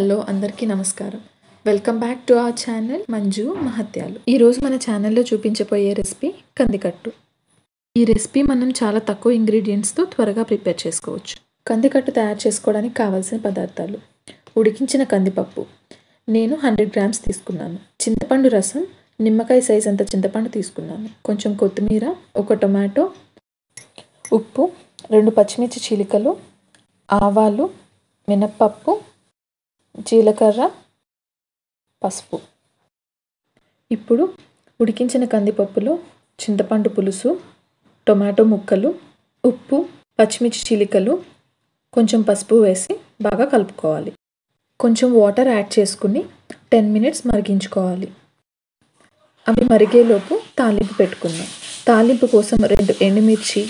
Hello అందరికీ నమస్కారం. Welcome back to our channel Manju మహత్యాలు. ఈరోజు మన ఛానల్లో చూపించబోయే రెసిపీ కందికట్టు. ఈ రెసిపీ మనం చాలా తక్కువ ఇంగ్రీడియంట్స్తో త్వరగా ప్రిపేర్ చేసుకోవచ్చు. కందికట్టు తయారు చేసుకోవడానికి కావాల్సిన పదార్థాలు: ఉడికించిన కందిపప్పు నేను 100 గ్రామ్స్ తీసుకున్నాను, చింతపండు రసం నిమ్మకాయ సైజ్ అంత చింతపండు తీసుకున్నాను, కొంచెం కొత్తిమీర, ఒక టొమాటో, ఉప్పు, 2 పచ్చిమిర్చి చీలికలు, ఆవాలు, మినప్పప్పు, జీలకర్ర, పసుపు. ఇప్పుడు ఉడికించిన కందిపప్పులో చింతపండు పులుసు, టొమాటో ముక్కలు, ఉప్పు, పచ్చిమిర్చి చీలికలు, కొంచెం పసుపు వేసి బాగా కలుపుకోవాలి. కొంచెం వాటర్ యాడ్ చేసుకుని 10 మినిట్స్ మరిగించుకోవాలి. అవి మరిగేలోపు తాలింపు పెట్టుకుందాం. తాలింపు కోసం 2 ఎండుమిర్చి,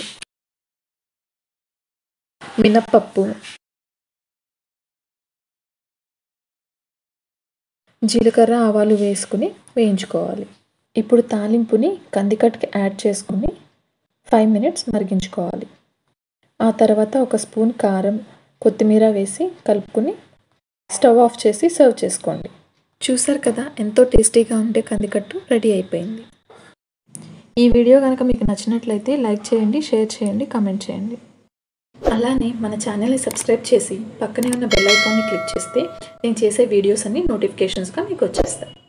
మినప్పప్పు, జీలకర్ర, ఆవాలు వేసుకుని వేయించుకోవాలి. ఇప్పుడు తాలింపుని కందికట్టుకి యాడ్ చేసుకుని 5 మినిట్స్ మరిగించుకోవాలి. ఆ తర్వాత ఒక స్పూన్ కారం, కొత్తిమీర వేసి కలుపుకొని స్టవ్ ఆఫ్ చేసి సర్వ్ చేసుకోండి. చూసారు కదా, ఎంతో టేస్టీగా ఉండే కందికట్టు రెడీ అయిపోయింది. ఈ వీడియో కనుక మీకు నచ్చినట్లయితే లైక్ చేయండి, షేర్ చేయండి, కామెంట్ చేయండి. అలానే మన ఛానల్ని సబ్స్క్రైబ్ చేసి పక్కనే ఉన్న బెల్ ఐకాన్ని క్లిక్ చేస్తే నేను చేసే వీడియోస్ అన్ని నోటిఫికేషన్స్గా మీకు వచ్చేస్తాయి.